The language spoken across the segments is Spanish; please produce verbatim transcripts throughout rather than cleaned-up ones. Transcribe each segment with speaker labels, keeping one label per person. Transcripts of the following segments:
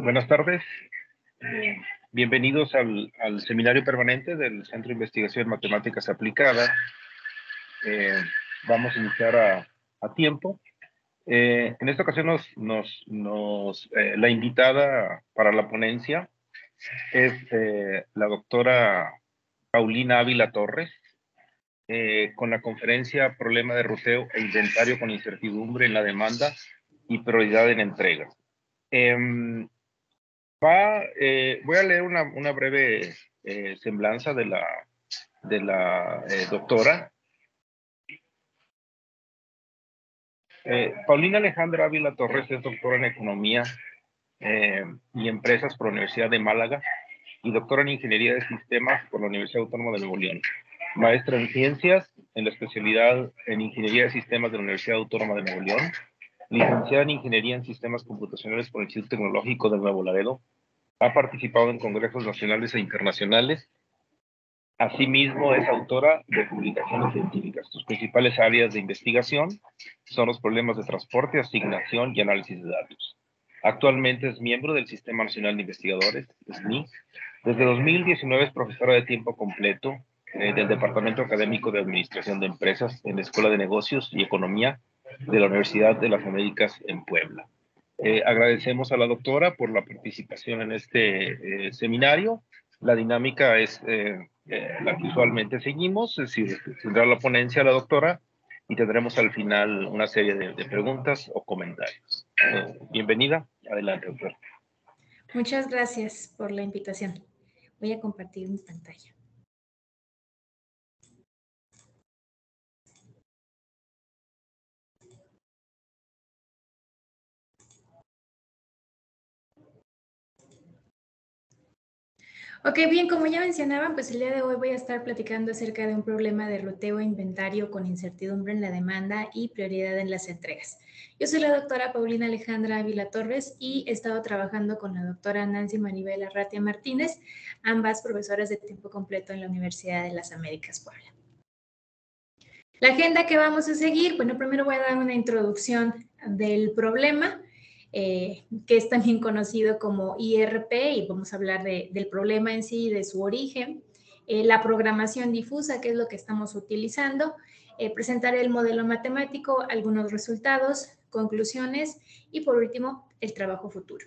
Speaker 1: Buenas tardes. Eh, bienvenidos al, al seminario permanente del Centro de Investigación en Matemáticas Aplicadas. Eh, vamos a iniciar a, a tiempo. Eh, en esta ocasión nos, nos, nos eh, la invitada para la ponencia es eh, la doctora Paulina Ávila Torres, eh, con la conferencia Problema de ruteo e inventario con incertidumbre en la demanda y prioridad en entrega. Eh, Va, eh, voy a leer una, una breve eh, semblanza de la, de la eh, doctora. Eh, Paulina Alejandra Ávila Torres es doctora en Economía eh, y Empresas por la Universidad de Málaga y doctora en Ingeniería de Sistemas por la Universidad Autónoma de Nuevo León. Maestra en Ciencias en la especialidad en Ingeniería de Sistemas de la Universidad Autónoma de Nuevo León. Licenciada en Ingeniería en Sistemas Computacionales por el Instituto Tecnológico de Nuevo Laredo. Ha participado en congresos nacionales e internacionales. Asimismo, es autora de publicaciones científicas. Sus principales áreas de investigación son los problemas de transporte, asignación y análisis de datos. Actualmente es miembro del Sistema Nacional de Investigadores, S N I. Desde dos mil diecinueve es profesora de tiempo completo eh, del Departamento Académico de Administración de Empresas en la Escuela de Negocios y Economía de la Universidad de las Américas en Puebla. Eh, agradecemos a la doctora por la participación en este eh, seminario. La dinámica es eh, eh, la que usualmente seguimos, es decir, tendrá la ponencia la doctora y tendremos al final una serie de, de preguntas o comentarios. Eh, bienvenida, adelante, doctora.
Speaker 2: Muchas gracias por la invitación. Voy a compartir mi pantalla. Ok, bien, como ya mencionaban, pues el día de hoy voy a estar platicando acerca de un problema de ruteo e inventario con incertidumbre en la demanda y prioridad en las entregas. Yo soy la doctora Paulina Alejandra Ávila Torres y he estado trabajando con la doctora Nancy Maribel Arratia Martínez, ambas profesoras de tiempo completo en la Universidad de las Américas Puebla. La agenda que vamos a seguir, bueno, primero voy a dar una introducción del problema, Eh, que es también conocido como I R P, y vamos a hablar de, del problema en sí, de su origen, eh, la programación difusa, que es lo que estamos utilizando, eh, presentaré el modelo matemático, algunos resultados, conclusiones y por último, el trabajo futuro.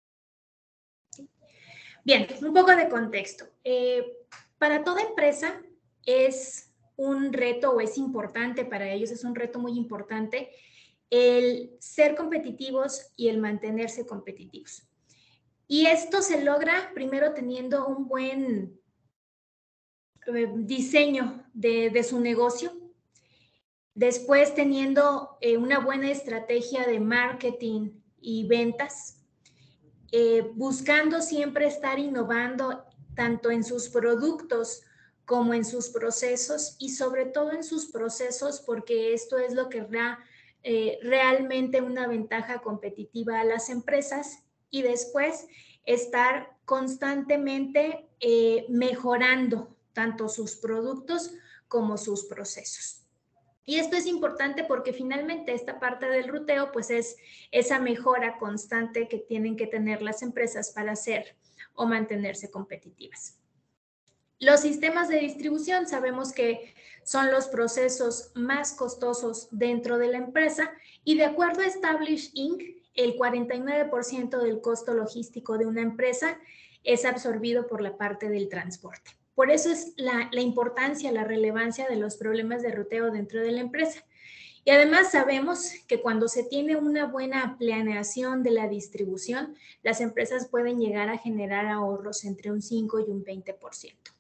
Speaker 2: Bien, un poco de contexto. Eh, para toda empresa es un reto o es importante para ellos, es un reto muy importante el ser competitivos y el mantenerse competitivos. Y esto se logra primero teniendo un buen eh, diseño de, de, su negocio, después teniendo eh, una buena estrategia de marketing y ventas, eh, buscando siempre estar innovando tanto en sus productos como en sus procesos y sobre todo en sus procesos, porque esto es lo que da eh, realmente una ventaja competitiva a las empresas, y después estar constantemente eh, mejorando tanto sus productos como sus procesos. Y esto es importante porque finalmente esta parte del ruteo pues es esa mejora constante que tienen que tener las empresas para hacer o mantenerse competitivas. Los sistemas de distribución sabemos que son los procesos más costosos dentro de la empresa y de acuerdo a Establish incorporated, el cuarenta y nueve por ciento del costo logístico de una empresa es absorbido por la parte del transporte. Por eso es la, la importancia, la relevancia de los problemas de ruteo dentro de la empresa. Y además sabemos que cuando se tiene una buena planeación de la distribución, las empresas pueden llegar a generar ahorros entre un cinco y un veinte por ciento.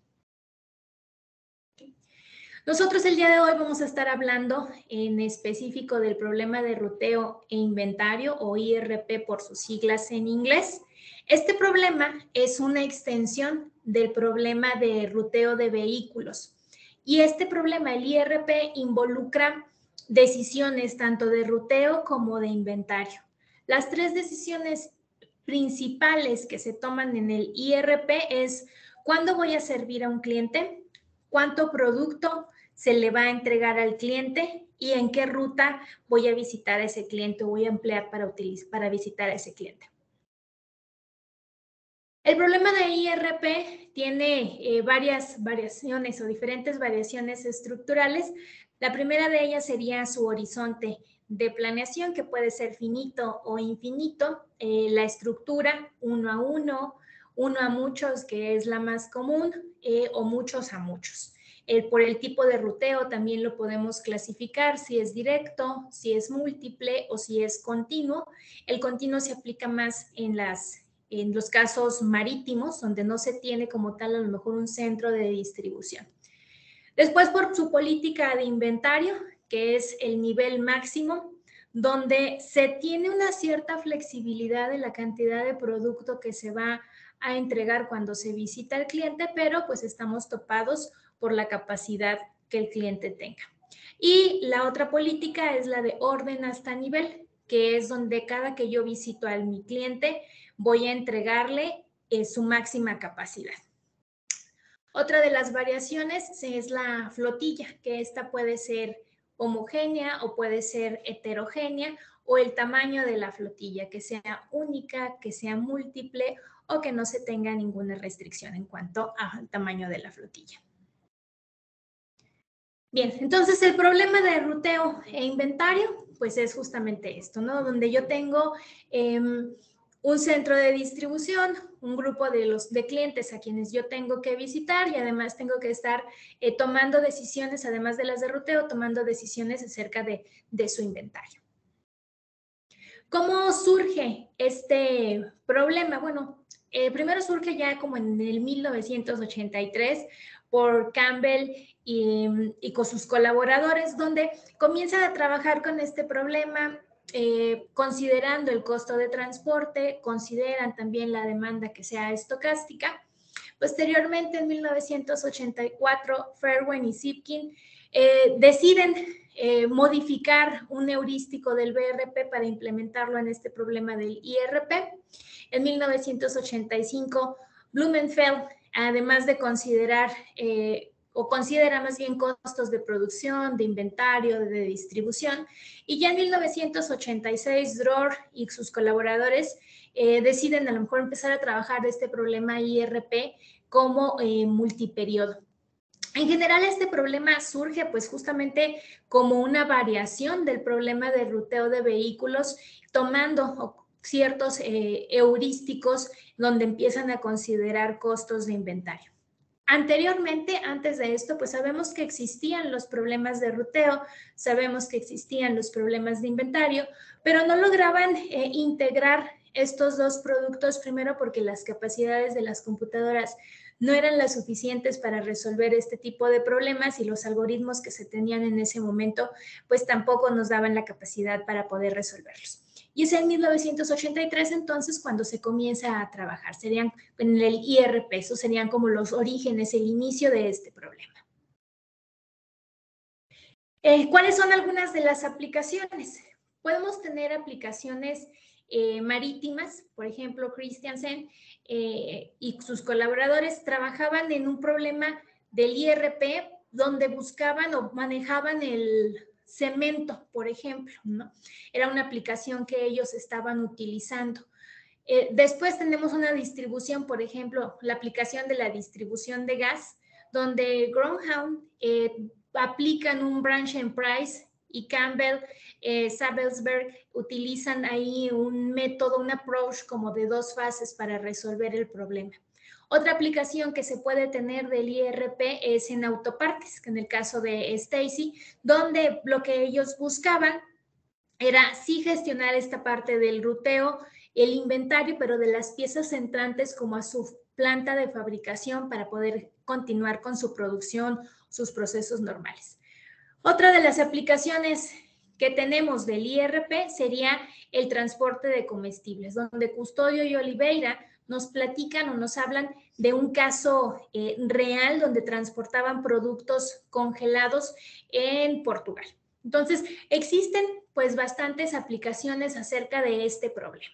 Speaker 2: Nosotros el día de hoy vamos a estar hablando en específico del problema de ruteo e inventario, o I R P por sus siglas en inglés. Este problema es una extensión del problema de ruteo de vehículos. Y este problema, el I R P, involucra decisiones tanto de ruteo como de inventario. Las tres decisiones principales que se toman en el I R P es: ¿cuándo voy a servir a un cliente? ¿Cuánto producto se le va a entregar al cliente? ¿Y en qué ruta voy a visitar a ese cliente o voy a emplear para, utilizar, para visitar a ese cliente? El problema de I R P tiene eh, varias variaciones o diferentes variaciones estructurales. La primera de ellas sería su horizonte de planeación, que puede ser finito o infinito. Eh, la estructura uno a uno, uno a muchos, que es la más común, eh, o muchos a muchos. Eh, por el tipo de ruteo también lo podemos clasificar, si es directo, si es múltiple o si es continuo. El continuo se aplica más en las en los casos marítimos, donde no se tiene como tal a lo mejor un centro de distribución. Después, por su política de inventario, que es el nivel máximo, donde se tiene una cierta flexibilidad en la cantidad de producto que se va a entregar cuando se visita al cliente, pero pues estamos topados por la capacidad que el cliente tenga. Y la otra política es la de orden hasta nivel, que es donde cada que yo visito a mi cliente voy a entregarle eh, su máxima capacidad. Otra de las variaciones es la flotilla, que esta puede ser homogénea o puede ser heterogénea, o el tamaño de la flotilla, que sea única, que sea múltiple o que no se tenga ninguna restricción en cuanto al tamaño de la flotilla. Bien, entonces el problema de ruteo e inventario, pues es justamente esto, ¿no? Donde yo tengo eh, un centro de distribución, un grupo de, los, de clientes a quienes yo tengo que visitar y además tengo que estar eh, tomando decisiones, además de las de ruteo, tomando decisiones acerca de, de su inventario. ¿Cómo surge este problema? Bueno, eh, primero surge ya como en el mil novecientos ochenta y tres por Campbell y, y con sus colaboradores, donde comienzan a trabajar con este problema, eh, considerando el costo de transporte, consideran también la demanda que sea estocástica. Posteriormente, en mil novecientos ochenta y cuatro, Fairweather y Zipkin eh, deciden eh, modificar un heurístico del B R P para implementarlo en este problema del I R P. En mil novecientos ochenta y cinco, Blumenfeld, además de considerar eh, o considera más bien costos de producción, de inventario, de distribución, y ya en mil novecientos ochenta y seis, Dror y sus colaboradores eh, deciden a lo mejor empezar a trabajar este problema I R P como eh, multiperiodo. En general, este problema surge pues justamente como una variación del problema de ruteo de vehículos, tomando ciertos eh, heurísticos donde empiezan a considerar costos de inventario. Anteriormente, antes de esto, pues sabemos que existían los problemas de ruteo, sabemos que existían los problemas de inventario, pero no lograban eh, integrar estos dos productos, primero porque las capacidades de las computadoras no eran las suficientes para resolver este tipo de problemas y los algoritmos que se tenían en ese momento, pues tampoco nos daban la capacidad para poder resolverlos. Y es en mil novecientos ochenta y tres entonces cuando se comienza a trabajar. Serían en el I R P, esos serían como los orígenes, el inicio de este problema. Eh, ¿Cuáles son algunas de las aplicaciones? Podemos tener aplicaciones eh, marítimas, por ejemplo, Christiansen eh, y sus colaboradores trabajaban en un problema del I R P donde buscaban o manejaban el cemento, por ejemplo, ¿no? Era una aplicación que ellos estaban utilizando. Eh, después tenemos una distribución, por ejemplo, la aplicación de la distribución de gas, donde Gromhound eh, aplican un branch and price y Campbell, eh, Sabelsberg utilizan ahí un método, un approach como de dos fases para resolver el problema. Otra aplicación que se puede tener del I R P es en autopartes, que en el caso de Stacy, donde lo que ellos buscaban era sí gestionar esta parte del ruteo, el inventario, pero de las piezas entrantes como a su planta de fabricación para poder continuar con su producción, sus procesos normales. Otra de las aplicaciones que tenemos del I R P sería el transporte de comestibles, donde Custodio y Oliveira nos platican o nos hablan de un caso eh, real donde transportaban productos congelados en Portugal. Entonces, existen pues bastantes aplicaciones acerca de este problema.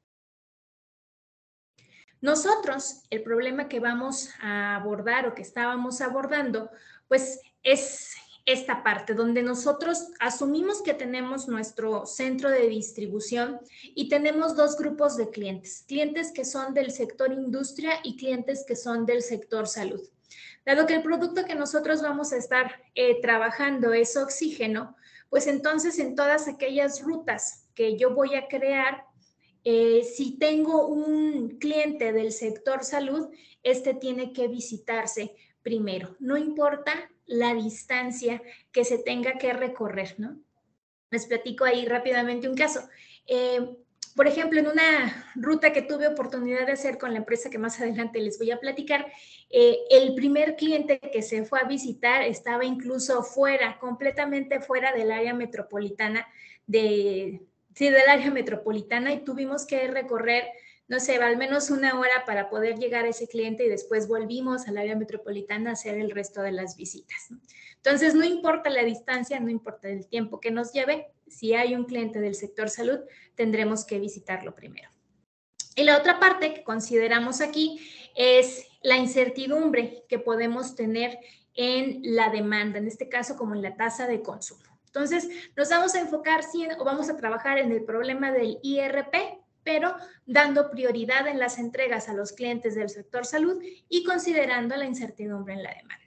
Speaker 2: Nosotros, el problema que vamos a abordar o que estábamos abordando, pues es esta parte donde nosotros asumimos que tenemos nuestro centro de distribución y tenemos dos grupos de clientes, clientes que son del sector industria y clientes que son del sector salud. Dado que el producto que nosotros vamos a estar eh, trabajando es oxígeno, pues entonces en todas aquellas rutas que yo voy a crear, eh, si tengo un cliente del sector salud, este tiene que visitarse primero, no importa la distancia que se tenga que recorrer, ¿no? Les platico ahí rápidamente un caso. Eh, por ejemplo, en una ruta que tuve oportunidad de hacer con la empresa que más adelante les voy a platicar, eh, el primer cliente que se fue a visitar estaba incluso fuera, completamente fuera del área metropolitana de, sí, del área metropolitana y tuvimos que recorrer, no sé, al menos una hora para poder llegar a ese cliente y después volvimos al área metropolitana a hacer el resto de las visitas, ¿no? Entonces, no importa la distancia, no importa el tiempo que nos lleve, si hay un cliente del sector salud, tendremos que visitarlo primero. Y la otra parte que consideramos aquí es la incertidumbre que podemos tener en la demanda, en este caso como en la tasa de consumo. Entonces, nos vamos a enfocar o vamos a trabajar en el problema del I R P, pero dando prioridad en las entregas a los clientes del sector salud y considerando la incertidumbre en la demanda.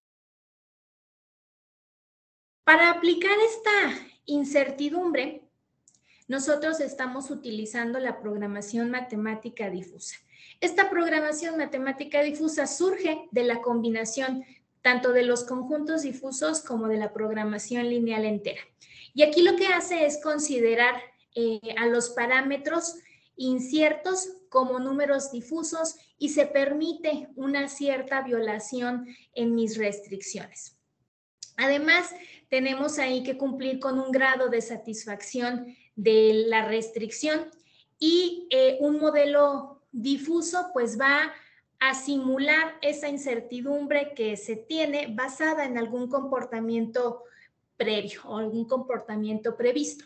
Speaker 2: Para aplicar esta incertidumbre, nosotros estamos utilizando la programación matemática difusa. Esta programación matemática difusa surge de la combinación tanto de los conjuntos difusos como de la programación lineal entera. Y aquí lo que hace es considerar eh, a los parámetros inciertos como números difusos y se permite una cierta violación en mis restricciones. Además, tenemos ahí que cumplir con un grado de satisfacción de la restricción y eh, un modelo difuso pues va a simular esa incertidumbre que se tiene basada en algún comportamiento previo o algún comportamiento previsto.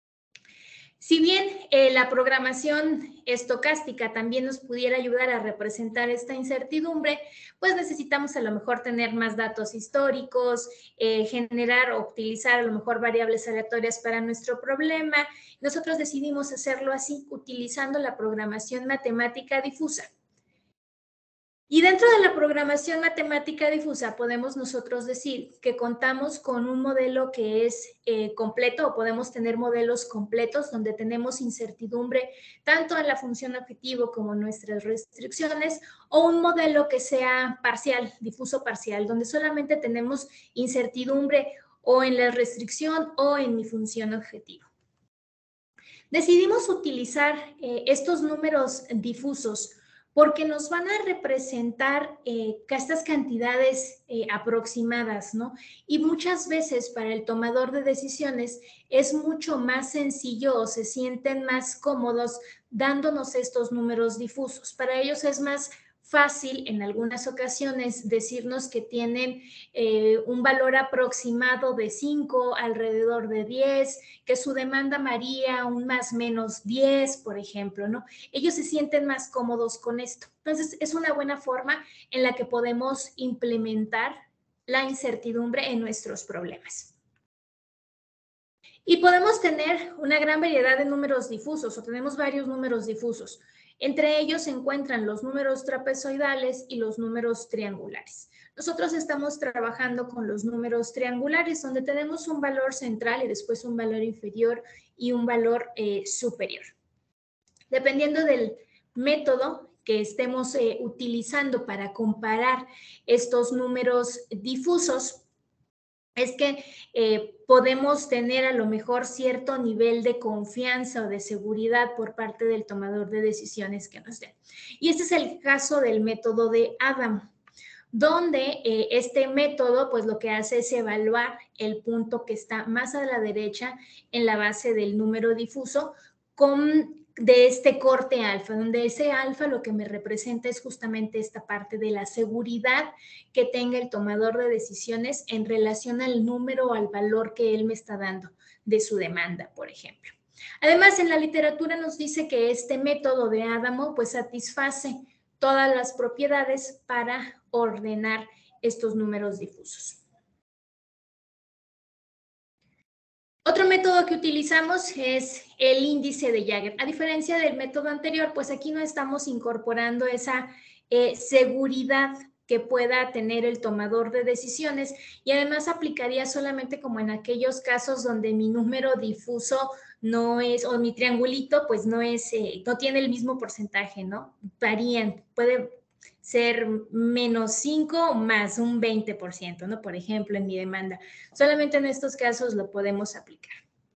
Speaker 2: Si bien eh, la programación estocástica también nos pudiera ayudar a representar esta incertidumbre, pues necesitamos a lo mejor tener más datos históricos, eh, generar o utilizar a lo mejor variables aleatorias para nuestro problema. Nosotros decidimos hacerlo así, utilizando la programación matemática difusa. Y dentro de la programación matemática difusa podemos nosotros decir que contamos con un modelo que es eh, completo o podemos tener modelos completos donde tenemos incertidumbre tanto en la función objetivo como en nuestras restricciones o un modelo que sea parcial, difuso parcial, donde solamente tenemos incertidumbre o en la restricción o en mi función objetivo. Decidimos utilizar eh, estos números difusos porque nos van a representar eh, estas cantidades eh, aproximadas, ¿no? Y muchas veces para el tomador de decisiones es mucho más sencillo o se sienten más cómodos dándonos estos números difusos. Para ellos es más fácil en algunas ocasiones decirnos que tienen eh, un valor aproximado de cinco, alrededor de diez, que su demanda varía un más menos diez, por ejemplo, ¿no? Ellos se sienten más cómodos con esto. Entonces, es una buena forma en la que podemos implementar la incertidumbre en nuestros problemas. Y podemos tener una gran variedad de números difusos o tenemos varios números difusos. Entre ellos se encuentran los números trapezoidales y los números triangulares. Nosotros estamos trabajando con los números triangulares, donde tenemos un valor central y después un valor inferior y un valor eh, superior. Dependiendo del método que estemos eh, utilizando para comparar estos números difusos, es que eh, podemos tener a lo mejor cierto nivel de confianza o de seguridad por parte del tomador de decisiones que nos den. Y este es el caso del método de Adam, donde eh, este método pues lo que hace es evaluar el punto que está más a la derecha en la base del número difuso con de este corte alfa, donde ese alfa lo que me representa es justamente esta parte de la seguridad que tenga el tomador de decisiones en relación al número o al valor que él me está dando de su demanda, por ejemplo. Además, en la literatura nos dice que este método de Adamo pues satisface todas las propiedades para ordenar estos números difusos. Otro método que utilizamos es el índice de Jagger. A diferencia del método anterior, pues aquí no estamos incorporando esa eh, seguridad que pueda tener el tomador de decisiones y además aplicaría solamente como en aquellos casos donde mi número difuso no es, o mi triangulito, pues no es, eh, no tiene el mismo porcentaje, ¿no? Varían, puede ser menos cinco o más un veinte por ciento, ¿no? Por ejemplo, en mi demanda. Solamente en estos casos lo podemos aplicar.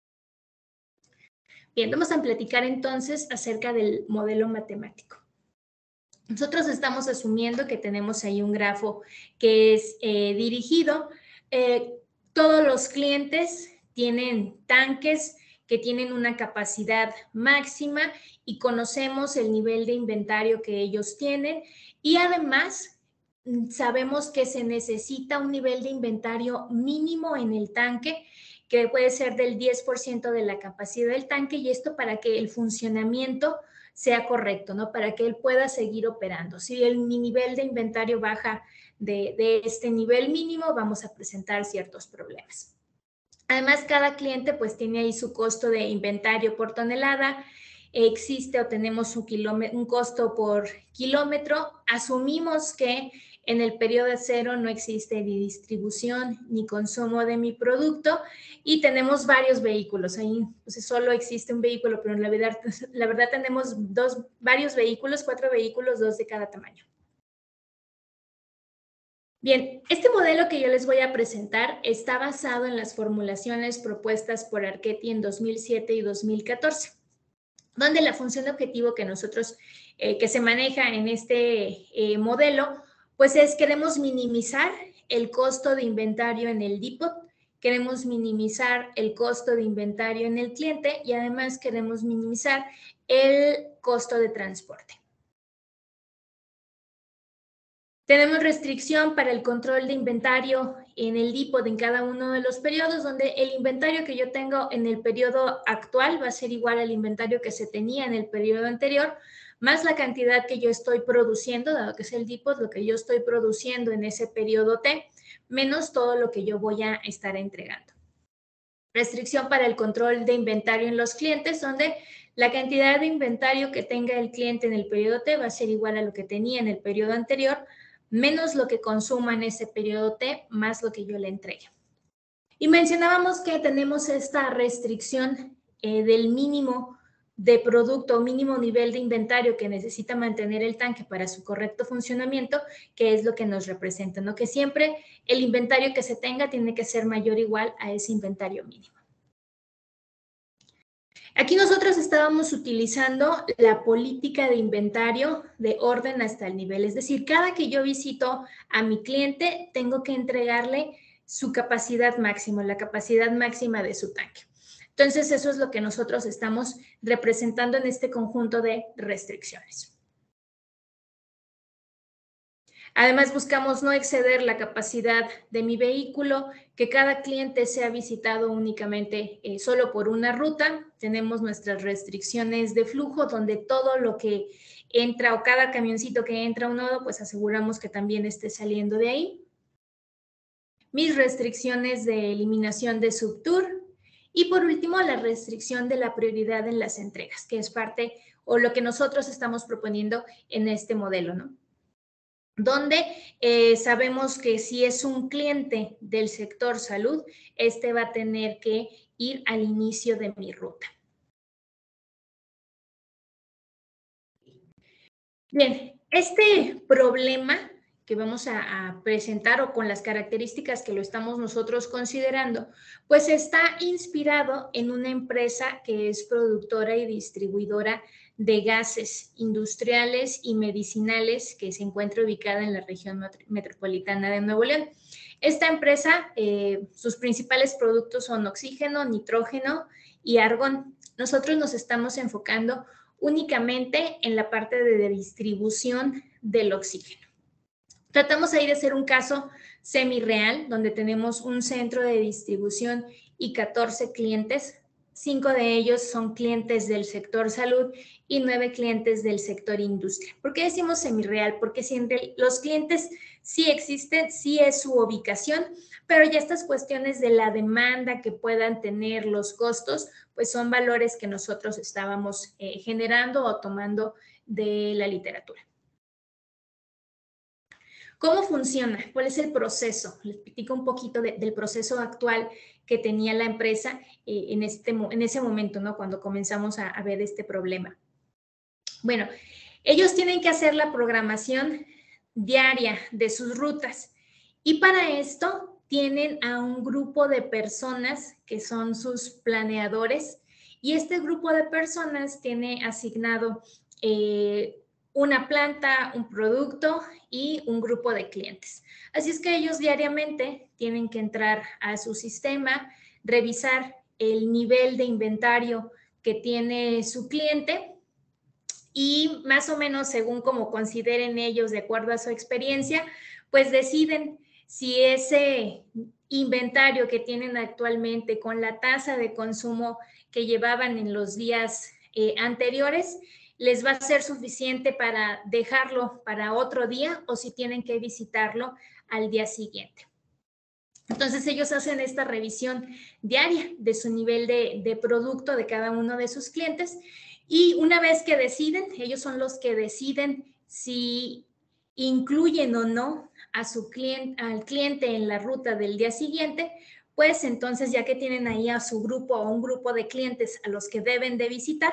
Speaker 2: Bien, vamos a platicar entonces acerca del modelo matemático. Nosotros estamos asumiendo que tenemos ahí un grafo que es eh, dirigido. Eh, todos los clientes tienen tanques que tienen una capacidad máxima y conocemos el nivel de inventario que ellos tienen y además sabemos que se necesita un nivel de inventario mínimo en el tanque que puede ser del diez por ciento de la capacidad del tanque y esto para que el funcionamiento sea correcto, ¿no? Para que él pueda seguir operando. Si el, mi nivel de inventario baja de, de este nivel mínimo, vamos a presentar ciertos problemas. Además, cada cliente pues tiene ahí su costo de inventario por tonelada, existe o tenemos un, un costo por kilómetro, asumimos que en el periodo cero no existe ni distribución ni consumo de mi producto y tenemos varios vehículos, ahí pues, solo existe un vehículo, pero en la verdad, la verdad tenemos dos, varios vehículos, cuatro vehículos, dos de cada tamaño. Bien, este modelo que yo les voy a presentar está basado en las formulaciones propuestas por Archetti en dos mil siete y dos mil catorce, donde la función de objetivo que nosotros, eh, que se maneja en este eh, modelo, pues es queremos minimizar el costo de inventario en el depot, queremos minimizar el costo de inventario en el cliente y además queremos minimizar el costo de transporte. Tenemos restricción para el control de inventario en el depot en cada uno de los periodos, donde el inventario que yo tengo en el periodo actual va a ser igual al inventario que se tenía en el periodo anterior, más la cantidad que yo estoy produciendo, dado que es el depot, lo que yo estoy produciendo en ese periodo T, menos todo lo que yo voy a estar entregando. Restricción para el control de inventario en los clientes, donde la cantidad de inventario que tenga el cliente en el periodo T va a ser igual a lo que tenía en el periodo anterior, menos lo que consuma en ese periodo T, más lo que yo le entregue. Y mencionábamos que tenemos esta restricción eh, del mínimo de producto o mínimo nivel de inventario que necesita mantener el tanque para su correcto funcionamiento, que es lo que nos representa, ¿no? Que siempre el inventario que se tenga tiene que ser mayor o igual a ese inventario mínimo. Aquí nosotros estábamos utilizando la política de inventario de orden hasta el nivel, es decir, cada que yo visito a mi cliente, tengo que entregarle su capacidad máxima, la capacidad máxima de su tanque. Entonces, eso es lo que nosotros estamos representando en este conjunto de restricciones. Además, buscamos no exceder la capacidad de mi vehículo, que cada cliente sea visitado únicamente eh, solo por una ruta. Tenemos nuestras restricciones de flujo, donde todo lo que entra o cada camioncito que entra a un nodo, pues aseguramos que también esté saliendo de ahí. Mis restricciones de eliminación de subtour. Y por último, la restricción de la prioridad en las entregas, que es parte o lo que nosotros estamos proponiendo en este modelo, ¿no? Donde eh, sabemos que si es un cliente del sector salud, este va a tener que ir al inicio de mi ruta. Bien, este problema que vamos a, a presentar o con las características que lo estamos nosotros considerando, pues está inspirado en una empresa que es productora y distribuidora de gases industriales y medicinales que se encuentra ubicada en la región metropolitana de Nuevo León. Esta empresa, eh, sus principales productos son oxígeno, nitrógeno y argón. Nosotros nos estamos enfocando únicamente en la parte de distribución del oxígeno. Tratamos ahí de hacer un caso semi-real, donde tenemos un centro de distribución y catorce clientes cinco de ellos son clientes del sector salud y nueve clientes del sector industria. ¿Por qué decimos semirreal? Porque si los clientes sí existen, sí es su ubicación, pero ya estas cuestiones de la demanda que puedan tener los costos, pues son valores que nosotros estábamos eh, generando o tomando de la literatura. ¿Cómo funciona? ¿Cuál es el proceso? Les platico un poquito de, del proceso actual que tenía la empresa eh, en, este, en ese momento, ¿no? Cuando comenzamos a, a ver este problema. Bueno, ellos tienen que hacer la programación diaria de sus rutas y para esto tienen a un grupo de personas que son sus planeadores y este grupo de personas tiene asignado eh, una planta, un producto y un grupo de clientes. Así es que ellos diariamente tienen que entrar a su sistema, revisar el nivel de inventario que tiene su cliente y más o menos según como consideren ellos de acuerdo a su experiencia, pues deciden si ese inventario que tienen actualmente con la tasa de consumo que llevaban en los días eh, anteriores les va a ser suficiente para dejarlo para otro día o si tienen que visitarlo al día siguiente. Entonces ellos hacen esta revisión diaria de su nivel de, de producto de cada uno de sus clientes y una vez que deciden, ellos son los que deciden si incluyen o no a su cliente, al cliente en la ruta del día siguiente, pues entonces ya que tienen ahí a su grupo o un grupo de clientes a los que deben de visitar,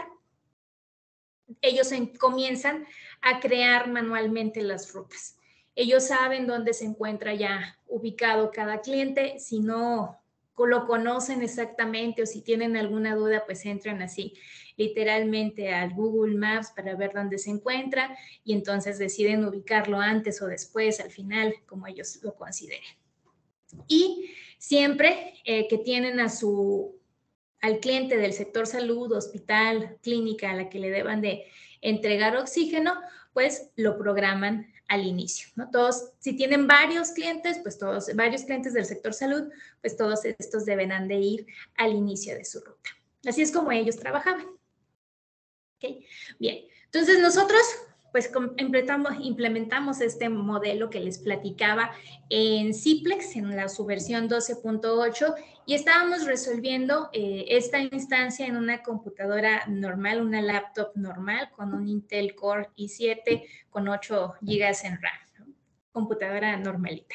Speaker 2: ellos comienzan a crear manualmente las rutas. Ellos saben dónde se encuentra ya ubicado cada cliente. Si no lo conocen exactamente o si tienen alguna duda, pues entran así literalmente al Google Maps para ver dónde se encuentra y entonces deciden ubicarlo antes o después, al final, como ellos lo consideren. Y siempre eh, que tienen a su al cliente del sector salud, hospital, clínica a la que le deban de entregar oxígeno, pues lo programan al inicio, ¿no? Todos, si tienen varios clientes, pues todos, varios clientes del sector salud, pues todos estos deberán de ir al inicio de su ruta. Así es como ellos trabajaban. ¿Okay? Bien, entonces nosotros pues implementamos, implementamos este modelo que les platicaba en Ciplex, en la su versión doce punto ocho, y estábamos resolviendo eh, esta instancia en una computadora normal, una laptop normal, con un Intel Core i siete con ocho gigas en RAM, ¿no? Computadora normalita.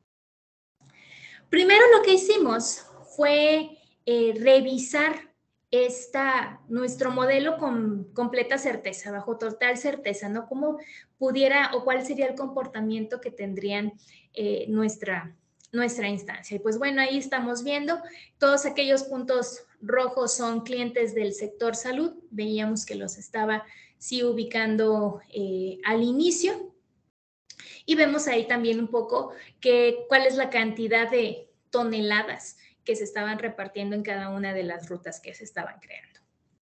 Speaker 2: Primero lo que hicimos fue eh, revisar Esta, nuestro modelo con completa certeza, bajo total certeza, ¿no? Cómo pudiera o cuál sería el comportamiento que tendrían eh, nuestra, nuestra instancia. Y pues bueno, ahí estamos viendo, todos aquellos puntos rojos son clientes del sector salud, veíamos que los estaba sí ubicando eh, al inicio. Y vemos ahí también un poco que, cuál es la cantidad de toneladas que se estaban repartiendo en cada una de las rutas que se estaban creando.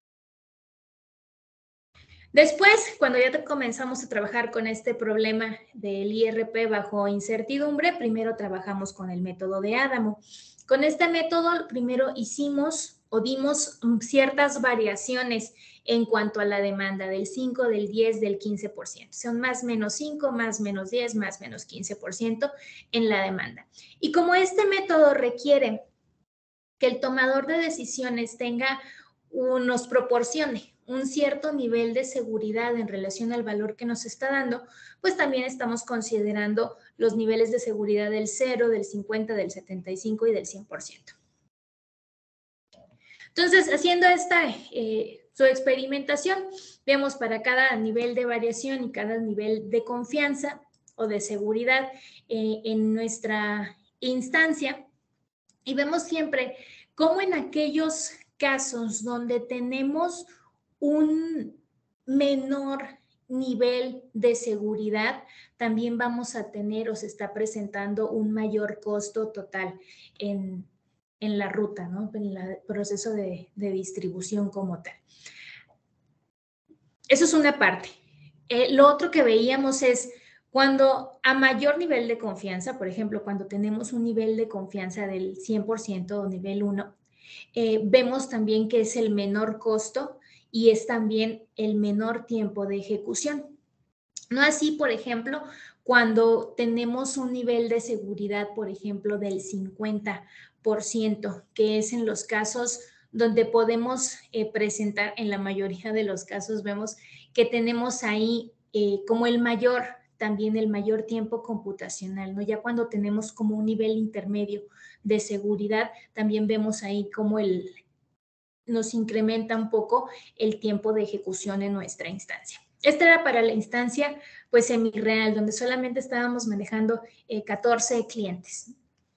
Speaker 2: Después, cuando ya comenzamos a trabajar con este problema del I R P bajo incertidumbre, primero trabajamos con el método de Adamo. Con este método, primero hicimos o dimos ciertas variaciones en cuanto a la demanda del cinco, del diez, del quince por ciento. Son más menos cinco, más menos diez, más menos quince por ciento en la demanda. Y como este método requiere que el tomador de decisiones tenga, un, nos proporcione un cierto nivel de seguridad en relación al valor que nos está dando, pues también estamos considerando los niveles de seguridad del cero, del cincuenta, del setenta y cinco y del cien por ciento. Entonces, haciendo esta eh, su experimentación, vemos para cada nivel de variación y cada nivel de confianza o de seguridad eh, en nuestra instancia, y vemos siempre cómo en aquellos casos donde tenemos un menor nivel de seguridad, también vamos a tener o se está presentando un mayor costo total en, en la ruta, ¿no? En el proceso de, de distribución como tal. Eso es una parte. Eh, lo otro que veíamos es cuando a mayor nivel de confianza, por ejemplo, cuando tenemos un nivel de confianza del cien por ciento o nivel uno, Eh, vemos también que es el menor costo y es también el menor tiempo de ejecución. No así, por ejemplo, cuando tenemos un nivel de seguridad, por ejemplo, del cincuenta por ciento, que es en los casos donde podemos eh, presentar, en la mayoría de los casos vemos que tenemos ahí eh, como el mayor, también el mayor tiempo computacional, ¿no? Ya cuando tenemos como un nivel intermedio de seguridad, también vemos ahí como el, nos incrementa un poco el tiempo de ejecución en nuestra instancia. Esta era para la instancia, pues, semi-real, donde solamente estábamos manejando eh, catorce clientes.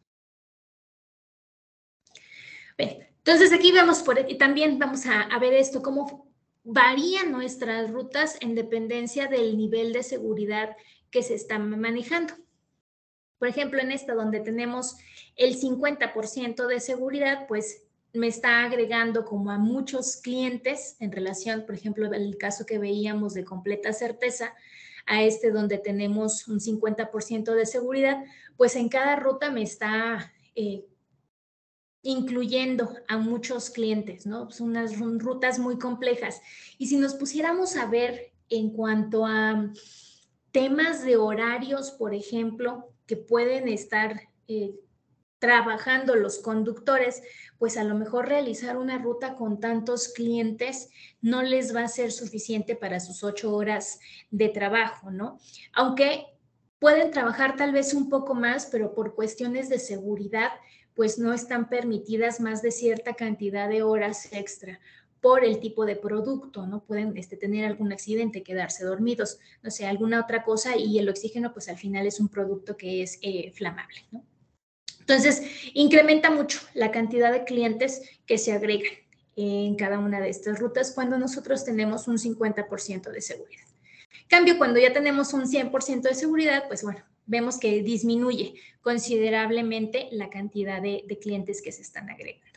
Speaker 2: Bien, entonces aquí vemos, por, y también vamos a, a ver esto, cómo varían nuestras rutas en dependencia del nivel de seguridad que se está manejando. Por ejemplo, en esta donde tenemos el cincuenta por ciento de seguridad, pues me está agregando como a muchos clientes en relación, por ejemplo, el caso que veíamos de completa certeza, a este donde tenemos un cincuenta por ciento de seguridad, pues en cada ruta me está eh, incluyendo a muchos clientes, ¿no? Son unas rutas muy complejas. Y si nos pusiéramos a ver en cuanto a temas de horarios, por ejemplo, que pueden estar eh, trabajando los conductores, pues a lo mejor realizar una ruta con tantos clientes no les va a ser suficiente para sus ocho horas de trabajo, ¿no? Aunque pueden trabajar tal vez un poco más, pero por cuestiones de seguridad, pues no están permitidas más de cierta cantidad de horas extra por el tipo de producto, ¿no? Pueden este, tener algún accidente, quedarse dormidos, no sé, alguna otra cosa, y el oxígeno, pues al final es un producto que es eh, flamable, ¿no? Entonces, incrementa mucho la cantidad de clientes que se agregan en cada una de estas rutas cuando nosotros tenemos un cincuenta por ciento de seguridad. En cambio, cuando ya tenemos un cien por ciento de seguridad, pues bueno, vemos que disminuye considerablemente la cantidad de, de clientes que se están agregando.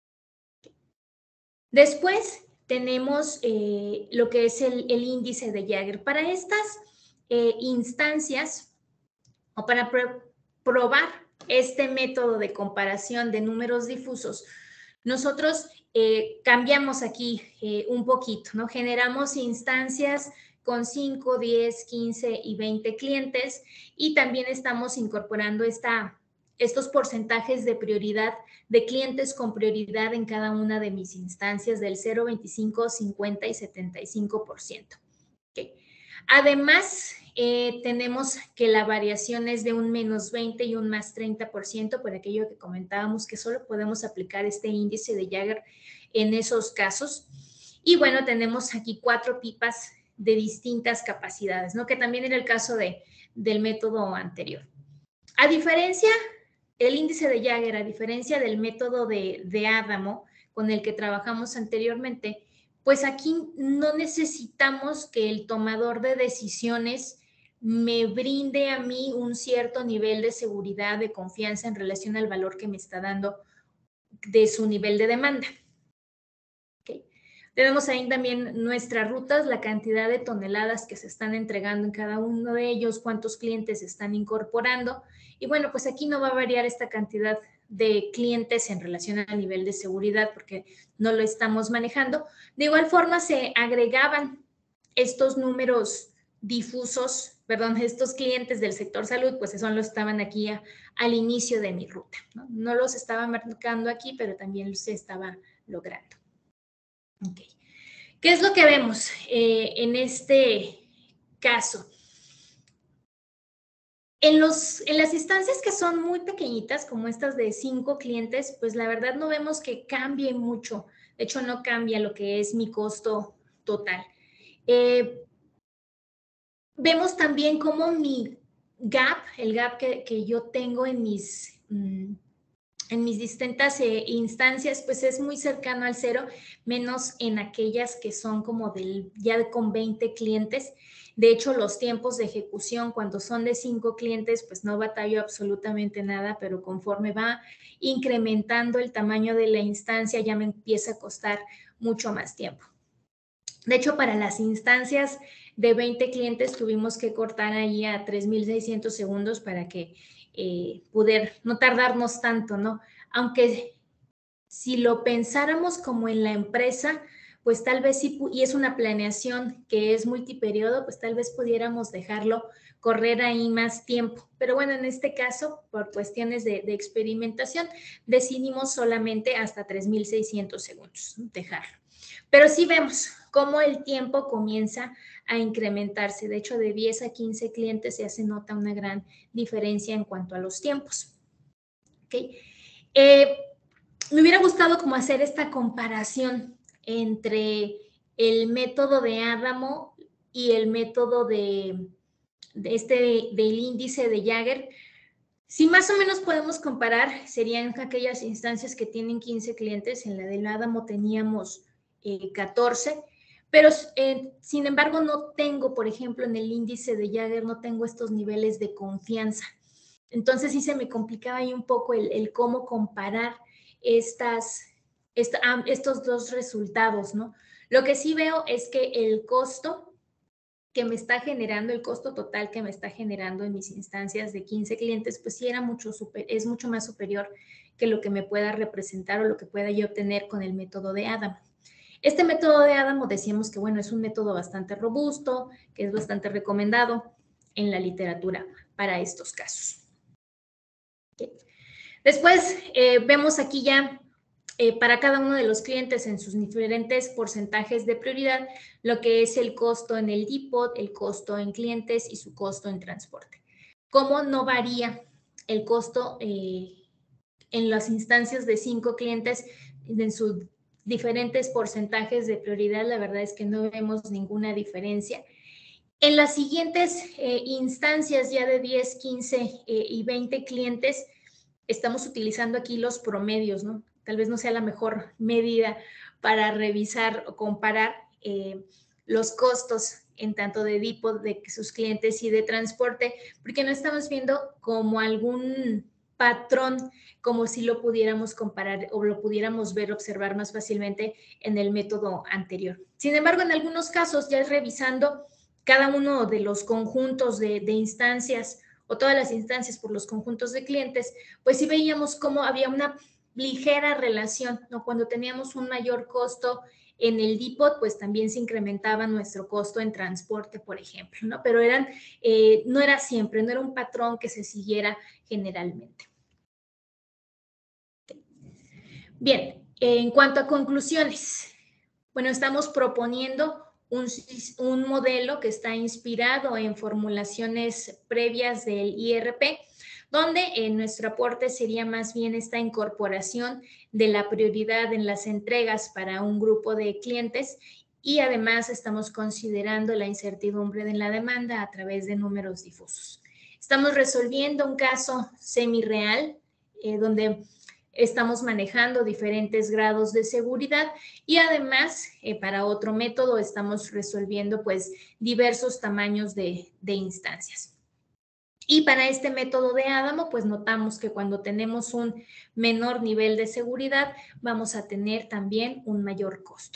Speaker 2: Después tenemos eh, lo que es el, el índice de Jagger. Para estas eh, instancias o para pr probar este método de comparación de números difusos, nosotros eh, cambiamos aquí eh, un poquito, ¿no? Generamos instancias con cinco, diez, quince y veinte clientes y también estamos incorporando esta, estos porcentajes de prioridad de clientes con prioridad en cada una de mis instancias del cero, veinticinco, cincuenta y setenta y cinco por ciento. Okay. Además, eh, tenemos que la variación es de un menos veinte y un más treinta por ciento, por aquello que comentábamos que solo podemos aplicar este índice de Jagger en esos casos. Y bueno, tenemos aquí cuatro pipas de distintas capacidades, ¿no? Que también era el caso de, del método anterior. A diferencia, el índice de Jagger, a diferencia del método de, de Adamo, con el que trabajamos anteriormente, pues aquí no necesitamos que el tomador de decisiones me brinde a mí un cierto nivel de seguridad, de confianza en relación al valor que me está dando de su nivel de demanda. Okay. Tenemos ahí también nuestras rutas, la cantidad de toneladas que se están entregando en cada uno de ellos, cuántos clientes se están incorporando. Y bueno, pues aquí no va a variar esta cantidad de clientes en relación al nivel de seguridad porque no lo estamos manejando. De igual forma, se agregaban estos números difusos, perdón, estos clientes del sector salud, pues eso los estaban aquí a, al inicio de mi ruta, ¿no? No los estaba marcando aquí, pero también se estaba logrando. Okay. ¿Qué es lo que vemos eh, en este caso? En, los, en las instancias que son muy pequeñitas, como estas de cinco clientes, pues la verdad no vemos que cambie mucho. De hecho, no cambia lo que es mi costo total. Eh, vemos también cómo mi gap, el gap que, que yo tengo en mis, mmm, en mis distintas eh, instancias, pues es muy cercano al cero, menos en aquellas que son como del, ya con veinte clientes. De hecho, los tiempos de ejecución cuando son de cinco clientes, pues no batallo absolutamente nada, pero conforme va incrementando el tamaño de la instancia, ya me empieza a costar mucho más tiempo. De hecho, para las instancias de veinte clientes tuvimos que cortar ahí a tres mil seiscientos segundos para que eh, poder no tardarnos tanto, ¿no? Aunque si lo pensáramos como en la empresa, pues tal vez sí, y es una planeación que es multiperiodo, pues tal vez pudiéramos dejarlo correr ahí más tiempo. Pero bueno, en este caso, por cuestiones de, de experimentación, decidimos solamente hasta tres mil seiscientos segundos, dejarlo. Pero sí vemos cómo el tiempo comienza a incrementarse. De hecho, de diez a quince clientes ya se nota una gran diferencia en cuanto a los tiempos. ¿Okay? Eh, me hubiera gustado como hacer esta comparación entre el método de Adamo y el método de, de este del índice de Jagger. Si más o menos podemos comparar, serían aquellas instancias que tienen quince clientes. En la del Adamo teníamos eh, catorce, pero eh, sin embargo no tengo, por ejemplo, en el índice de Jagger no tengo estos niveles de confianza. Entonces sí se me complicaba ahí un poco el, el cómo comparar estas, esta, estos dos resultados, ¿no? Lo que sí veo es que el costo que me está generando, el costo total que me está generando en mis instancias de quince clientes, pues sí era mucho super, es mucho más superior que lo que me pueda representar o lo que pueda yo obtener con el método de Adamo. Este método de Adamo decíamos que, bueno, es un método bastante robusto, que es bastante recomendado en la literatura para estos casos. Okay. Después eh, vemos aquí ya eh, para cada uno de los clientes en sus diferentes porcentajes de prioridad lo que es el costo en el depot, el costo en clientes y su costo en transporte. ¿Cómo no varía el costo eh, en las instancias de cinco clientes en sus diferentes porcentajes de prioridad? La verdad es que no vemos ninguna diferencia. En las siguientes eh, instancias ya de diez, quince eh, y veinte clientes, estamos utilizando aquí los promedios, ¿no? Tal vez no sea la mejor medida para revisar o comparar eh, los costos en tanto de depot de sus clientes y de transporte, porque no estamos viendo como algún patrón, como si lo pudiéramos comparar o lo pudiéramos ver, observar más fácilmente en el método anterior. Sin embargo, en algunos casos, ya revisando cada uno de los conjuntos de, de instancias o todas las instancias por los conjuntos de clientes, pues sí veíamos cómo había una ligera relación, ¿no? Cuando teníamos un mayor costo en el depot, pues también se incrementaba nuestro costo en transporte, por ejemplo, ¿no? Pero eran, eh, no era siempre, no era un patrón que se siguiera generalmente. Bien, en cuanto a conclusiones, bueno, estamos proponiendo un, un modelo que está inspirado en formulaciones previas del I R P, donde eh, nuestro aporte sería más bien esta incorporación de la prioridad en las entregas para un grupo de clientes y además estamos considerando la incertidumbre de la demanda a través de números difusos. Estamos resolviendo un caso semi-real eh, donde estamos manejando diferentes grados de seguridad y además eh, para otro método estamos resolviendo pues diversos tamaños de, de instancias. Y para este método de Adamo pues notamos que cuando tenemos un menor nivel de seguridad vamos a tener también un mayor costo.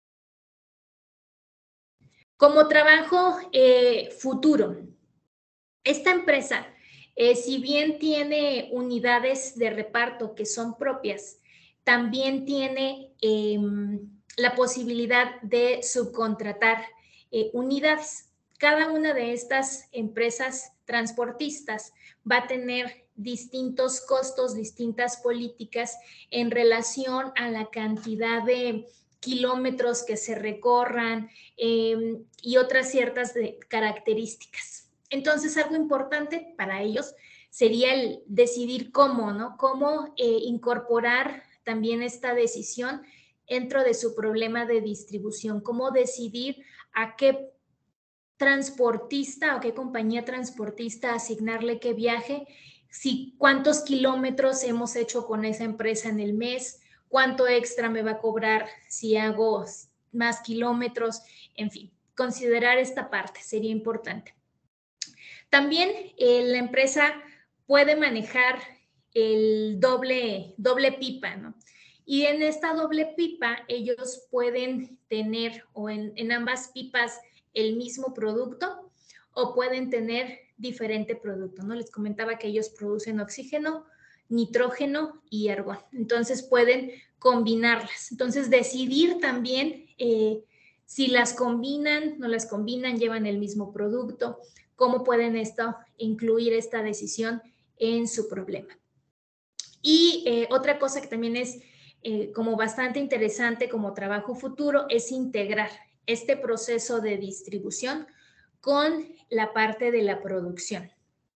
Speaker 2: Como trabajo eh, futuro, esta empresa Eh, si bien tiene unidades de reparto que son propias, también tiene eh, la posibilidad de subcontratar eh, unidades. Cada una de estas empresas transportistas va a tener distintos costos, distintas políticas en relación a la cantidad de kilómetros que se recorran eh, y otras ciertas de, características. Entonces, algo importante para ellos sería el decidir cómo, ¿no? Cómo eh, incorporar también esta decisión dentro de su problema de distribución, cómo decidir a qué transportista o qué compañía transportista asignarle qué viaje, si cuántos kilómetros hemos hecho con esa empresa en el mes, cuánto extra me va a cobrar si hago más kilómetros, en fin, considerar esta parte sería importante. También eh, la empresa puede manejar el doble, doble pipa, ¿no? Y en esta doble pipa ellos pueden tener o en, en ambas pipas el mismo producto o pueden tener diferente producto, ¿no? Les comentaba que ellos producen oxígeno nitrógeno y argón. Entonces pueden combinarlas. Entonces decidir también eh, si las combinan, no las combinan, llevan el mismo producto, cómo pueden esto incluir esta decisión en su problema. Y eh, otra cosa que también es eh, como bastante interesante como trabajo futuro es integrar este proceso de distribución con la parte de la producción.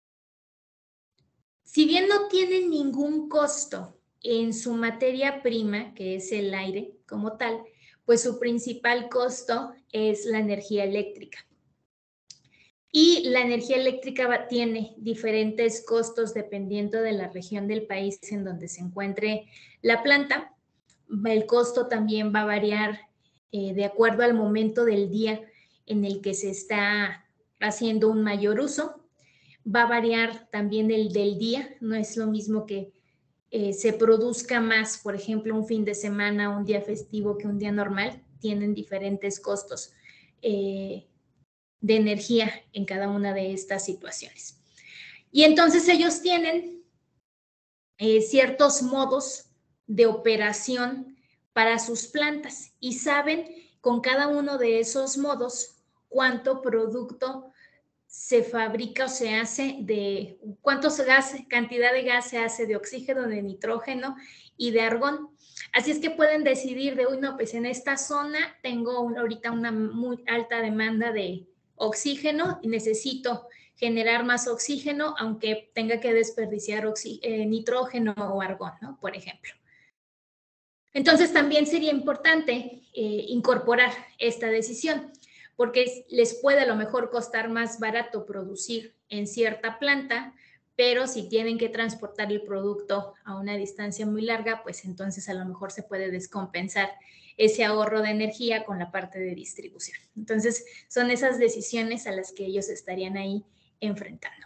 Speaker 2: Si bien no tienen ningún costo en su materia prima, que es el aire como tal, pues su principal costo es la energía eléctrica. Y la energía eléctrica tiene diferentes costos dependiendo de la región del país en donde se encuentre la planta. El costo también va a variar eh, de acuerdo al momento del día en el que se está haciendo un mayor uso. Va a variar también el del día. No es lo mismo que eh, se produzca más, por ejemplo, un fin de semana, un día festivo que un día normal. Tienen diferentes costos Eh, de energía en cada una de estas situaciones. Y entonces ellos tienen eh, ciertos modos de operación para sus plantas y saben con cada uno de esos modos cuánto producto se fabrica o se hace de cuántos gas, cantidad de gas se hace de oxígeno, de nitrógeno y de argón. Así es que pueden decidir de, uy, no, pues en esta zona tengo un, ahorita una muy alta demanda de oxígeno y necesito generar más oxígeno, aunque tenga que desperdiciar eh, nitrógeno o argón, ¿no? Por ejemplo. Entonces también sería importante eh, incorporar esta decisión, porque les puede a lo mejor costar más barato producir en cierta planta, pero si tienen que transportar el producto a una distancia muy larga, pues entonces a lo mejor se puede descompensar ese ahorro de energía con la parte de distribución. Entonces, son esas decisiones a las que ellos estarían ahí enfrentando.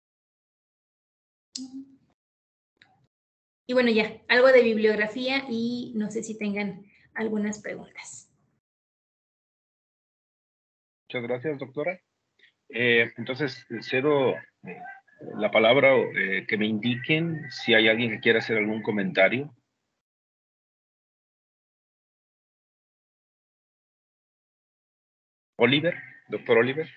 Speaker 2: Y bueno, ya, algo de bibliografía y no sé si tengan algunas preguntas.
Speaker 1: Muchas gracias, doctora. Eh, entonces, cedo eh, la palabra, eh, que me indiquen si hay alguien que quiera hacer algún comentario. Oliver, doctor Oliver.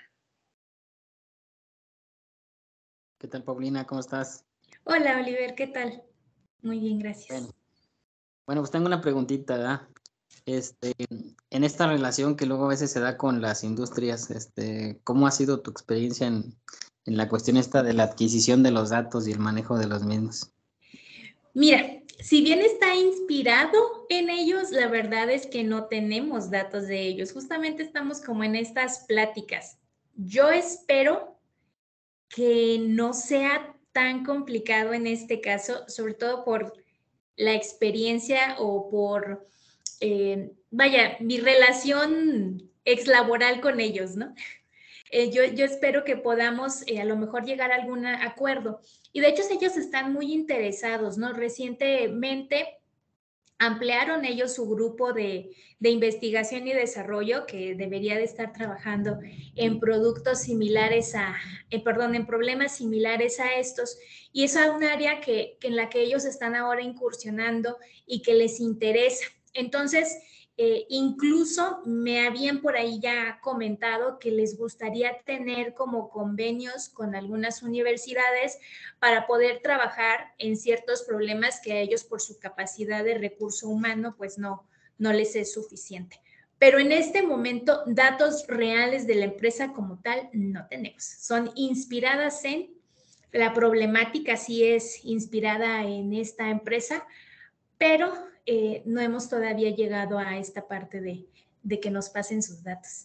Speaker 3: ¿Qué tal, Paulina? ¿Cómo estás?
Speaker 2: Hola, Oliver, ¿qué tal? Muy bien, gracias.
Speaker 3: Bueno, bueno pues tengo una preguntita, ¿verdad? Este, en esta relación que luego a veces se da con las industrias, este, ¿cómo ha sido tu experiencia en, en la cuestión esta de la adquisición de los datos y el manejo de los mismos?
Speaker 2: Mira, si bien está inspirado en ellos, la verdad es que no tenemos datos de ellos. Justamente estamos como en estas pláticas. Yo espero que no sea tan complicado en este caso, sobre todo por la experiencia o por, eh, vaya, mi relación exlaboral con ellos, ¿no? Eh, yo, yo espero que podamos eh, a lo mejor llegar a algún acuerdo. Y de hecho ellos están muy interesados, ¿no? Recientemente ampliaron ellos su grupo de, de investigación y desarrollo que debería de estar trabajando en productos similares a, eh, perdón, en problemas similares a estos. Y es un área que, que en la que ellos están ahora incursionando y que les interesa. Entonces, eh, incluso me habían por ahí ya comentado que les gustaría tener como convenios con algunas universidades para poder trabajar en ciertos problemas que a ellos por su capacidad de recurso humano pues no, no les es suficiente. Pero en este momento datos reales de la empresa como tal no tenemos. Son inspiradas en, la problemática sí es inspirada en esta empresa, pero eh, no hemos todavía llegado a esta parte de, de que nos pasen sus datos.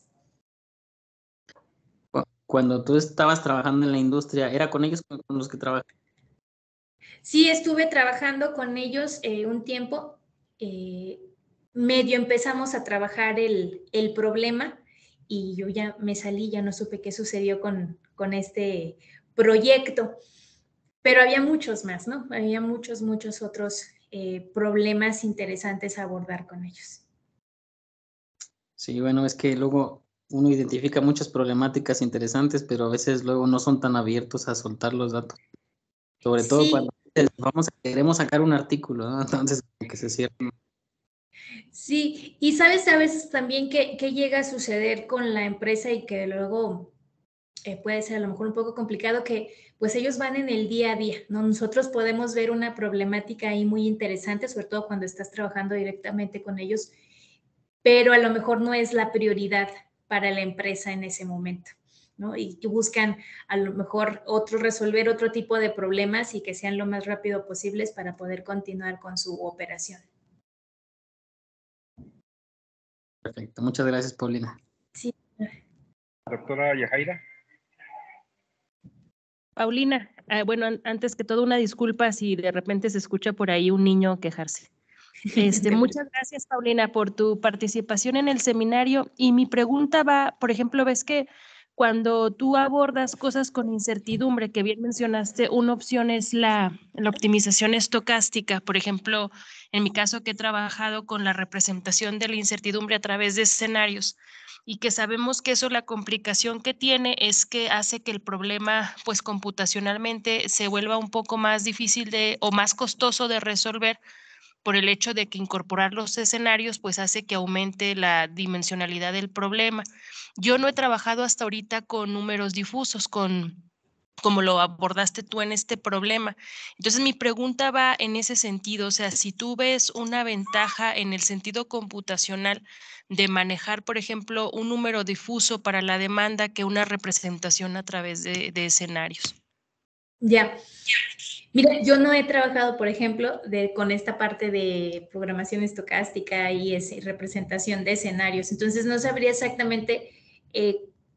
Speaker 3: Cuando tú estabas trabajando en la industria, ¿era con ellos con los que trabajaste?
Speaker 2: Sí, estuve trabajando con ellos eh, un tiempo. Eh, medio empezamos a trabajar el, el problema y yo ya me salí, ya no supe qué sucedió con, con este proyecto. Pero había muchos más, ¿no? Había muchos, muchos otros eh, problemas interesantes a abordar con ellos.
Speaker 3: Sí, bueno, es que luego uno identifica muchas problemáticas interesantes, pero a veces luego no son tan abiertos a soltar los datos. Sobre todo
Speaker 2: Sí.
Speaker 3: cuando vamos, queremos sacar un artículo, ¿no? Entonces, como que se cierra.
Speaker 2: Sí, y sabes a veces también que, que llega a suceder con la empresa y que luego eh, puede ser a lo mejor un poco complicado, que pues ellos van en el día a día, ¿no? Nosotros podemos ver una problemática ahí muy interesante, sobre todo cuando estás trabajando directamente con ellos, pero a lo mejor no es la prioridad para la empresa en ese momento, ¿no? Y que buscan a lo mejor otro, resolver otro tipo de problemas y que sean lo más rápido posibles para poder continuar con su operación.
Speaker 3: Perfecto, muchas gracias, Paulina.
Speaker 2: Sí.
Speaker 1: Doctora Yajaira.
Speaker 4: Paulina, eh, bueno, an antes que todo una disculpa si de repente se escucha por ahí un niño quejarse. Este, muchas gracias, Paulina, por tu participación en el seminario. Y mi pregunta va, por ejemplo, ves que cuando tú abordas cosas con incertidumbre, que bien mencionaste, una opción es la, la optimización estocástica. Por ejemplo, en mi caso que he trabajado con la representación de la incertidumbre a través de escenarios, y que sabemos que eso, la complicación que tiene es que hace que el problema, pues computacionalmente, se vuelva un poco más difícil de o más costoso de resolver, por el hecho de que incorporar los escenarios pues hace que aumente la dimensionalidad del problema. Yo no he trabajado hasta ahorita con números difusos, con como lo abordaste tú en este problema. Entonces mi pregunta va en ese sentido, o sea, si tú ves una ventaja en el sentido computacional de manejar, por ejemplo, un número difuso para la demanda que una representación a través de, de escenarios.
Speaker 2: Ya. Mira, yo no he trabajado, por ejemplo, de, con esta parte de programación estocástica y ese, representación de escenarios. Entonces, no sabría exactamente eh,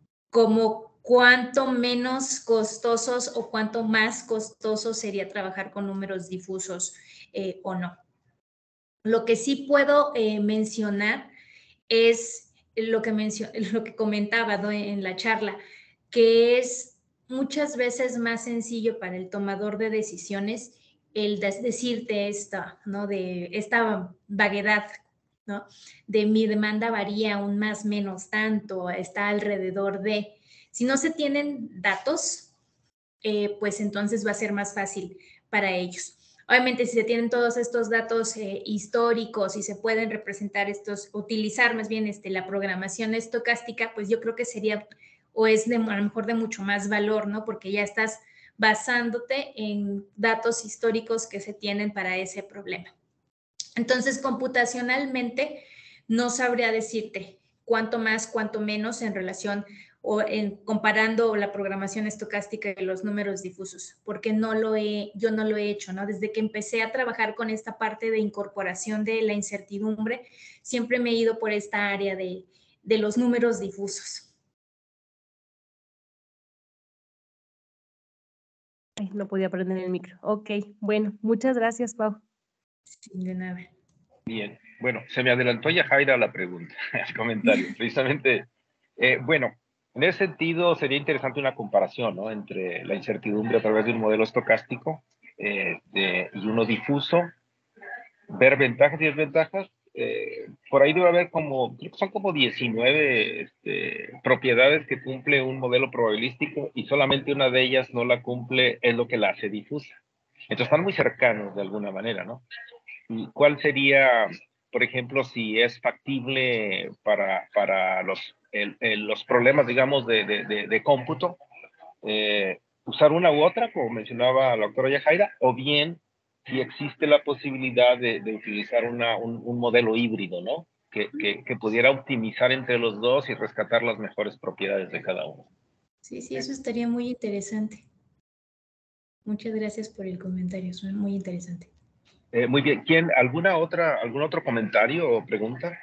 Speaker 2: cómo cuánto menos costosos o cuánto más costoso sería trabajar con números difusos eh, o no. Lo que sí puedo eh, mencionar es lo que, mencio lo que comentaba, ¿no?, en la charla, que es muchas veces más sencillo para el tomador de decisiones el de decirte esta, ¿no?, de esta vaguedad, ¿no?, de mi demanda varía un más menos tanto, está alrededor de. Si no se tienen datos, eh, pues entonces va a ser más fácil para ellos. Obviamente, si se tienen todos estos datos eh, históricos y se pueden representar estos, utilizar más bien este, la programación estocástica, pues yo creo que sería o es de, a lo mejor de mucho más valor, ¿no? Porque ya estás basándote en datos históricos que se tienen para ese problema. Entonces, computacionalmente, no sabría decirte cuánto más, cuánto menos en relación o en comparando la programación estocástica y los números difusos, porque no lo he, yo no lo he hecho, ¿no? Desde que empecé a trabajar con esta parte de incorporación de la incertidumbre, siempre me he ido por esta área de, de los números difusos.
Speaker 4: Ay, no podía prender el micro. Ok, bueno, muchas gracias, Pau.
Speaker 2: Sin de nada.
Speaker 1: Bien, bueno, se me adelantó Yajaira la pregunta, el comentario. Precisamente, eh, bueno, en ese sentido sería interesante una comparación, ¿no?, entre la incertidumbre a través de un modelo estocástico eh, de, y uno difuso, ver ventajas y desventajas. Eh, por ahí debe haber como, creo que son como diecinueve este, propiedades que cumple un modelo probabilístico y solamente una de ellas no la cumple, es lo que la hace difusa. Entonces están muy cercanos de alguna manera, ¿no? ¿Y cuál sería, por ejemplo, si es factible para, para los, el, el, los problemas, digamos, de, de, de, de cómputo, eh, usar una u otra, como mencionaba la doctora Yajaira, o bien si existe la posibilidad de, de utilizar una, un, un modelo híbrido, ¿no?, que, que, que pudiera optimizar entre los dos y rescatar las mejores propiedades de cada uno.
Speaker 2: Sí, sí, eso estaría muy interesante. Muchas gracias por el comentario, es muy interesante.
Speaker 1: Eh, muy bien. ¿Quién, alguna otra, algún otro comentario o pregunta?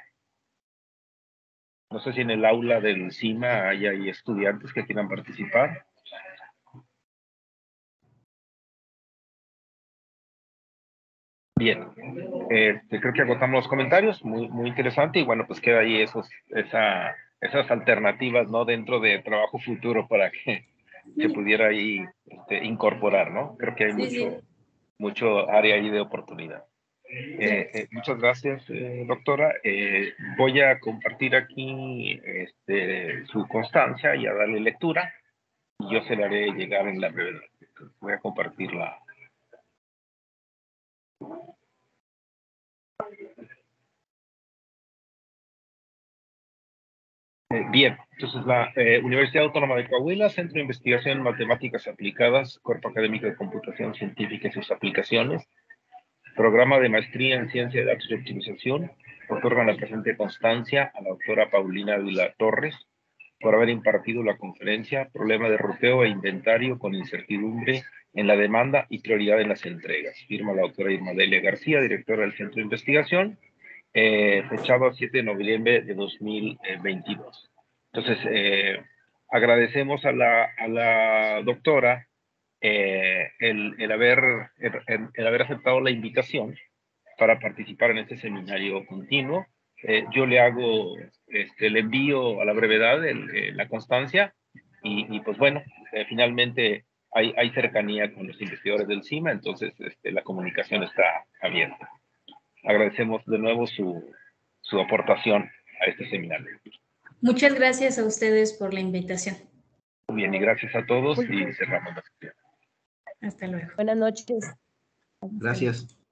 Speaker 1: No sé si en el aula del CIMA hay, hay estudiantes que quieran participar. Bien, este, creo que agotamos los comentarios, muy, muy interesante, y bueno, pues queda ahí esos, esa, esas alternativas, ¿no?, dentro de trabajo futuro para que se pudiera ahí este, incorporar, ¿no? Creo que hay
Speaker 2: Sí,
Speaker 1: mucho,
Speaker 2: sí.
Speaker 1: mucho área ahí de oportunidad. Eh, eh, muchas gracias, eh, doctora. Eh, voy a compartir aquí este, su constancia y a darle lectura, y yo se la haré llegar en la brevedad. Voy a compartirla. Eh, bien, entonces la eh, Universidad Autónoma de Coahuila, Centro de Investigación en Matemáticas Aplicadas, Cuerpo Académico de Computación Científica y sus aplicaciones, Programa de Maestría en Ciencia de Datos y Optimización, otorgan la presente constancia a la doctora Paulina Ávila Torres por haber impartido la conferencia Problema de ruteo e inventario con incertidumbre en la demanda y prioridad en las entregas. Firma la doctora Irma Delia García, directora del Centro de Investigación, eh, fechado siete de noviembre de dos mil veintidós. Entonces, eh, agradecemos a la, a la doctora eh, el, el, haber, el, el haber aceptado la invitación para participar en este seminario continuo. Eh, yo le hago, este, le envío a la brevedad el, eh, la constancia y, y pues bueno, eh, finalmente hay, hay cercanía con los investigadores del CIMA, entonces este, la comunicación está abierta. Agradecemos de nuevo su, su aportación a este seminario.
Speaker 2: Muchas gracias a ustedes por la invitación.
Speaker 1: Muy bien, y gracias a todos y cerramos la sesión.
Speaker 2: Hasta luego.
Speaker 4: Buenas noches.
Speaker 3: Gracias.